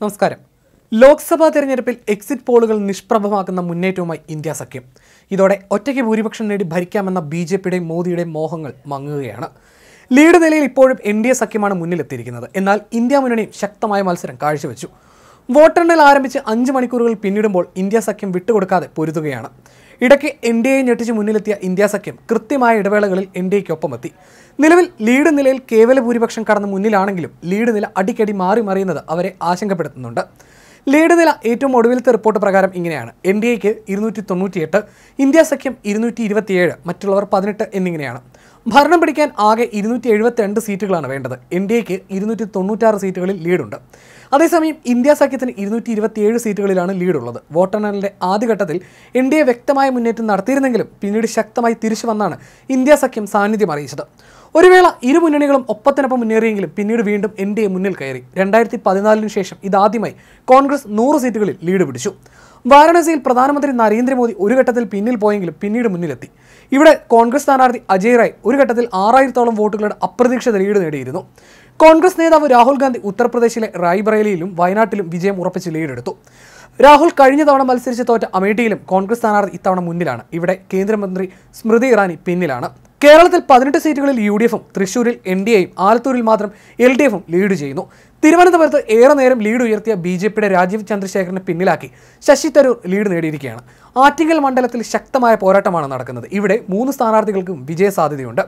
നമസ്കാരം. ലോക്സഭാ തെരഞ്ഞെടുപ്പിൽ എക്സിറ്റ് പോളുകൾ നിഷ്പ്രഭമാക്കുന്ന മുന്നേറ്റവുമായി ഇന്ത്യ സഖ്യം. ഇതോടെ ഒറ്റയ്ക്ക് ഭൂരിപക്ഷം നേടി ഭരിക്കാമെന്ന ബിജെപിയുടെയും മോദിയുടെയും മോഹങ്ങൾ മങ്ങുകയാണ്. ലീഡ് നിലയിൽ ഇപ്പോഴും എൻഡിഎ സഖ്യമാണ് മുന്നിലെത്തിയിരിക്കുന്നത്. എന്നാൽ ഇന്ത്യ മുന്നണിയും ശക്തമായ മത്സരം കാഴ്ചവെച്ചു. വോട്ടെണ്ണൽ ആരംഭിച്ച് 5 മണിക്കൂറുകൾ പിന്നിടുമ്പോൾ ഇന്ത്യ സഖ്യം വിട്ടുകൊടുക്കാതെ പൊരുതുകയാണ്. ഇടയ്ക്ക് എൻഡിഎയെ ഞെട്ടിച്ച് മുന്നിലെത്തിയ ഇന്ത്യ സഖ്യം കൃത്യമായ ഇടവേളകളിൽ എൻഡിഎയ്ക്കൊപ്പമെത്തി. നിലവിൽ ലീഡ് നിലയിൽ കേവല ഭൂരിപക്ഷം കടന്ന് മുന്നിലാണെങ്കിലും ലീഡ് നില അടിക്കടി മാറി മറിയുന്നത് അവരെ ആശങ്കപ്പെടുത്തുന്നുണ്ട്. ലീഡ് നില ഏറ്റവും ഒടുവിലത്തെ റിപ്പോർട്ട് പ്രകാരം ഇങ്ങനെയാണ്: എൻഡിഎയ്ക്ക് 298, ഇന്ത്യ സഖ്യം 227, മറ്റുള്ളവർ 18 എന്നിങ്ങനെയാണ്. ഭരണം പിടിക്കാൻ ആകെ 272 സീറ്റുകളാണ് വേണ്ടത്. എൻഡിഎയ്ക്ക് 296 സീറ്റുകളിൽ ലീഡുണ്ട്. അതേസമയം ഇന്ത്യ സഖ്യത്തിന് 227 സീറ്റുകളിലാണ് ലീഡുള്ളത്. വോട്ടെണ്ണലിന്റെ ആദ്യഘട്ടത്തിൽ എൻഡിഎ വ്യക്തമായ മുന്നേറ്റം നടത്തിയിരുന്നെങ്കിലും പിന്നീട് ശക്തമായി തിരിച്ചു വന്നാണ് ഇന്ത്യ സഖ്യം സാന്നിധ്യം അറിയിച്ചത്. ഒരു വേള ഇരു മുന്നണികളും ഒപ്പത്തിനൊപ്പം മുന്നേറിയെങ്കിലും പിന്നീട് വീണ്ടും എൻഡിഎ മുന്നിൽ കയറി. 2014 ശേഷം ഇതാദ്യമായി കോൺഗ്രസ് 100 സീറ്റുകളിൽ ലീഡ് പിടിച്ചു. വാരാണസിയിൽ പ്രധാനമന്ത്രി നരേന്ദ്രമോദി ഒരു ഘട്ടത്തിൽ പിന്നിൽ പോയെങ്കിലും പിന്നീട് മുന്നിലെത്തി. ഇവിടെ കോൺഗ്രസ് സ്ഥാനാർത്ഥി അജയ് റായ് ഒരു ഘട്ടത്തിൽ 6000-ഓളം വോട്ടുകളുടെ അപ്രതീക്ഷിത ലീഡ് നേടിയിരുന്നു. കോൺഗ്രസ് നേതാവ് രാഹുൽ ഗാന്ധി ഉത്തർപ്രദേശിലെ റായ്ബറേലിയിലും വയനാട്ടിലും വിജയം ഉറപ്പിച്ച് ലീഡെടുത്തു. രാഹുൽ കഴിഞ്ഞ തവണ മത്സരിച്ച് തോറ്റ അമേഠിയിലും കോൺഗ്രസ് സ്ഥാനാർത്ഥി ഇത്തവണ മുന്നിലാണ്. ഇവിടെ കേന്ദ്രമന്ത്രി സ്മൃതി ഇറാനി പിന്നിലാണ്. കേരളത്തിൽ 18 സീറ്റുകളിൽ UDF-ഉം തൃശൂരിൽ എൻഡിഎയും ആലത്തൂരിൽ മാത്രം LDF-ഉം ലീഡ് ചെയ്യുന്നു. തിരുവനന്തപുരത്ത് ഏറെ നേരം ലീഡ് ഉയർത്തിയ ബിജെപിയുടെ രാജീവ് ചന്ദ്രശേഖരനെ പിന്നിലാക്കി ശശി തരൂർ ലീഡ് നേടിയിരിക്കുകയാണ്. ആറ്റിങ്ങൽ മണ്ഡലത്തിൽ ശക്തമായ പോരാട്ടമാണ് നടക്കുന്നത്. ഇവിടെ 3 സ്ഥാനാർത്ഥികൾക്കും വിജയസാധ്യതയുണ്ട്.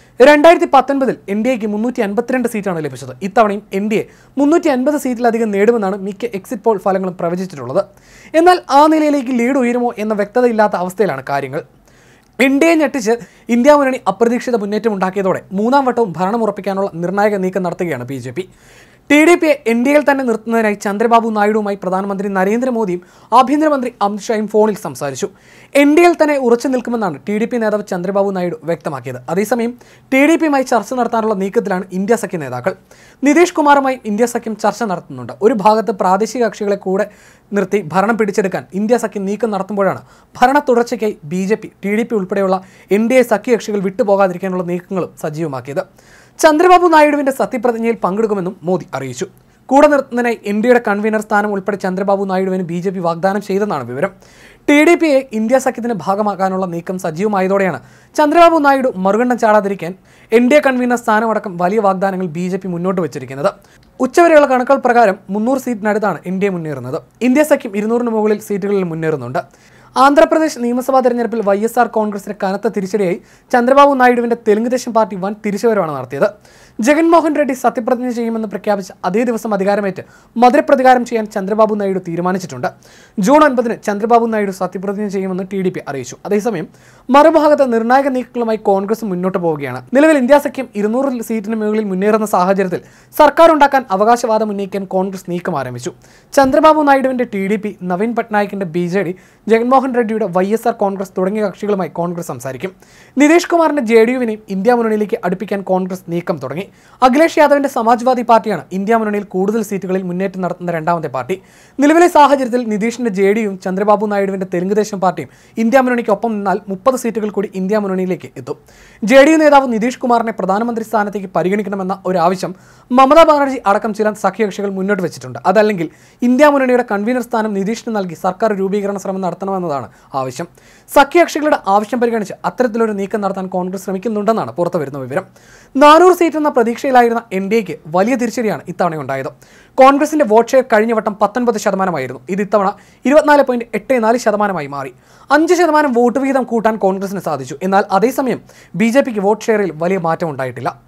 2019 എൻഡിഎയ്ക്ക് 352 സീറ്റാണ് ലഭിച്ചത്. ഇത്തവണയും എൻഡിഎ 350 സീറ്റിലധികം നേടുമെന്നാണ് മിക്ക എക്സിറ്റ് പോൾ ഫലങ്ങളും പ്രവചിച്ചിട്ടുള്ളത്. എന്നാൽ ആ നിലയിലേക്ക് ലീഡ് ഉയരുമോ എന്ന വ്യക്തതയില്ലാത്ത അവസ്ഥയിലാണ് കാര്യങ്ങൾ. എൻഡിഎ ഞെട്ടിച്ച് ഇന്ത്യ മുന്നണി അപ്രതീക്ഷിത മുന്നേറ്റം ഉണ്ടാക്കിയതോടെ 3ാം വട്ടവും ഭരണമുറപ്പിക്കാനുള്ള നിർണായക നീക്കം നടത്തുകയാണ് ബിജെപി. TDPയെ എൻഡിഎയിൽ തന്നെ നിർത്തുന്നതിനായി ചന്ദ്രബാബു നായിഡുവുമായി പ്രധാനമന്ത്രി നരേന്ദ്രമോദിയും ആഭ്യന്തരമന്ത്രി അമിത്ഷായും ഫോണിൽ സംസാരിച്ചു. എൻഡിഎയിൽ തന്നെ ഉറച്ചു നിൽക്കുമെന്നാണ് TDP നേതാവ് ചന്ദ്രബാബു നായിഡു വ്യക്തമാക്കിയത്. അതേസമയം TDPയുമായി ചർച്ച നടത്താനുള്ള നീക്കത്തിലാണ് ഇന്ത്യ സഖ്യ നേതാക്കൾ. നിതീഷ് കുമാറുമായി ഇന്ത്യ സഖ്യം ചർച്ച നടത്തുന്നുണ്ട്. ഒരു ഭാഗത്ത് പ്രാദേശിക കക്ഷികളെ കൂടെ നിർത്തി ഭരണം പിടിച്ചെടുക്കാൻ ഇന്ത്യ സഖ്യം നീക്കം നടത്തുമ്പോഴാണ് ഭരണ തുടർച്ചയ്ക്കായി ബിജെപി, TDP ഉൾപ്പെടെയുള്ള എൻഡിഎ സഖ്യകക്ഷികൾ വിട്ടുപോകാതിരിക്കാനുള്ള നീക്കങ്ങളും സജീവമാക്കിയത്. ചന്ദ്രബാബു നായിഡുവിന്റെ സത്യപ്രതിജ്ഞയിൽ പങ്കെടുക്കുമെന്നും മോദി അറിയിച്ചു. കൂടെ നിർത്തുന്നതിനായി എൻഡിഎയുടെ കൺവീനർ സ്ഥാനം ഉൾപ്പെടെ ചന്ദ്രബാബു നായിഡുവിന് ബിജെപി വാഗ്ദാനം ചെയ്തെന്നാണ് വിവരം. TDPയെ ഇന്ത്യ സഖ്യത്തിന്റെ ഭാഗമാക്കാനുള്ള നീക്കം സജീവമായതോടെയാണ് ചന്ദ്രബാബു നായിഡു മറുകണ്ഠം ചാടാതിരിക്കാൻ എൻഡിഎ കൺവീനർ സ്ഥാനമടക്കം വലിയ വാഗ്ദാനങ്ങൾ ബിജെപി മുന്നോട്ട് വെച്ചിരിക്കുന്നത്. ഉച്ചവരെയുള്ള കണക്കുകൾ പ്രകാരം 300 സീറ്റിനടുത്താണ് എൻഡിഎ മുന്നേറുന്നത്. ഇന്ത്യ സഖ്യം 200-ന് മുകളിൽ സീറ്റുകളിൽ മുന്നേറുന്നുണ്ട്. ആന്ധ്രാപ്രദേശ് നിയമസഭാ തെരഞ്ഞെടുപ്പിൽ YSR കോൺഗ്രസിന് കനത്ത തിരിച്ചടിയായി ചന്ദ്രബാബു നായിഡുവിന്റെ തെലുങ്ക് ദേശം പാർട്ടി വൻ തിരിച്ചുവരവാണ് നടത്തിയത്. ജഗൻമോഹൻ റെഡ്ഡി സത്യപ്രതിജ്ഞ ചെയ്യുമെന്ന് പ്രഖ്യാപിച്ച അതേ ദിവസം അധികാരമേറ്റ് മധുരപ്രതികാരം ചെയ്യാൻ ചന്ദ്രബാബു നായിഡു തീരുമാനിച്ചിട്ടുണ്ട്. ജൂൺ 9-ന് ചന്ദ്രബാബു നായിഡു സത്യപ്രതിജ്ഞ ചെയ്യുമെന്ന് TDP അറിയിച്ചു. അതേസമയം മറുഭാഗത്ത് നിർണായക നീക്കങ്ങളുമായി കോൺഗ്രസ് മുന്നോട്ട് പോവുകയാണ്. നിലവിൽ ഇന്ത്യ സഖ്യം 200 സീറ്റിന് മുകളിൽ മുന്നേറുന്ന സാഹചര്യത്തിൽ സർക്കാർ ഉണ്ടാക്കാൻ അവകാശവാദം ഉന്നയിക്കാൻ കോൺഗ്രസ് നീക്കം ആരംഭിച്ചു. Chandrababu നായിഡുവിന്റെ TDP, Naveen പട്നായിക്കിന്റെ BJD, Jaganmohan റെഡ്ഡിയുടെ YSR Congress തുടങ്ങിയ കക്ഷികളുമായി കോൺഗ്രസ് സംസാരിക്കും. നിതീഷ് കുമാറിന്റെ JDU-വിനെയും ഇന്ത്യ മുന്നണിയിലേക്ക് അടുപ്പിക്കാൻ കോൺഗ്രസ് നീക്കം തുടങ്ങി. അഖിലേഷ് യാദവിന്റെ സമാജ്വാദി പാർട്ടിയാണ് ഇന്ത്യ മുന്നണിയിൽ കൂടുതൽ സീറ്റുകളിൽ മുന്നേറ്റം നടത്തുന്ന രണ്ടാമത്തെ പാർട്ടി. നിലവിലെ സാഹചര്യത്തിൽ നിതീഷിന്റെ JDU-യും ചന്ദ്രബാബു നായിഡുവിന്റെ തെലുങ്ക് ദേശം പാർട്ടിയും ഇന്ത്യ മുന്നണിക്ക് ഒപ്പം നിന്നാൽ 30 സീറ്റുകൾ കൂടി ഇന്ത്യ മുന്നണിയിലേക്ക് എത്തും. JDU നേതാവ് നിതീഷ് കുമാറിനെ പ്രധാനമന്ത്രി സ്ഥാനത്തേക്ക് പരിഗണിക്കണമെന്ന ഒരു ആവശ്യം മമതാ ബാനർജി അടക്കം ചില സഖ്യകക്ഷികൾ മുന്നോട്ട് വെച്ചിട്ടുണ്ട്. അതല്ലെങ്കിൽ ഇന്ത്യ മുന്നണിയുടെ കൺവീനർ സ്ഥാനം നിതീഷിന് നൽകി സർക്കാർ രൂപീകരണ ശ്രമം നടത്തണമെന്നതാണ് ആവശ്യം. സഖ്യകക്ഷികളുടെ ആവശ്യം പരിഗണിച്ച് അത്തരത്തിലൊരു നീക്കം നടത്താൻ കോൺഗ്രസ് ശ്രമിക്കുന്നുണ്ടെന്നാണ് പുറത്തുവരുന്ന വിവരം. 400 സീറ്റ് എന്ന പ്രതീക്ഷയിലായിരുന്ന എൻഡിഎയ്ക്ക് വലിയ തിരിച്ചടിയാണ് ഇത്തവണയുണ്ടായത്. കോൺഗ്രസിന്റെ വോട്ട് ഷെയർ കഴിഞ്ഞ വട്ടം 19% ഇത് ഇത്തവണ 24.84% മാറി. 5% വോട്ട് വിഹിതം കൂട്ടാൻ കോൺഗ്രസിന് സാധിച്ചു. എന്നാൽ അതേസമയം ബിജെപിക്ക് വോട്ട് ഷെയറിൽ വലിയ മാറ്റം ഉണ്ടായിട്ടില്ല.